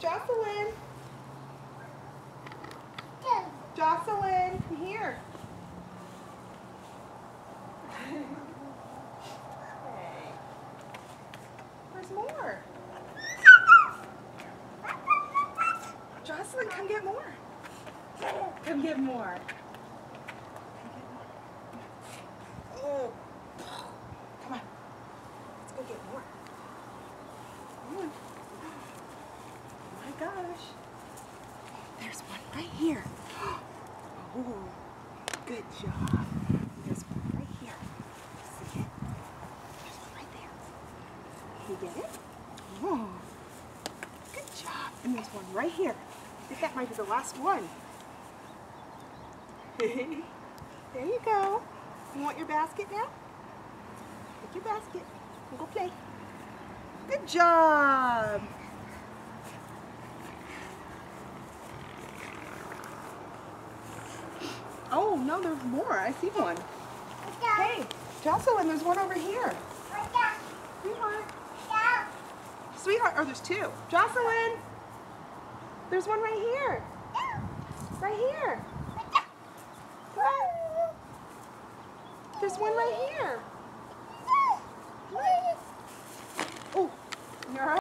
Jocelyn. Jocelyn, come here. Hey. There's more. Jocelyn, come get more. Come get more. Oh. Come on. Let's go get more. Come on. Oh my gosh. There's one right here. Oh, good job. There's one right here. See it? There's one right there. You get it? Oh, good job. And there's one right here. I think that might be the last one. There you go. You want your basket now? Take your basket and go play. Good job. Oh, no, there's more. I see one. Hey, Jocelyn, there's one over here. Sweetheart. Sweetheart, oh, there's two. Jocelyn, there's one right here. Right here. There's one right here. Oh, you're all right.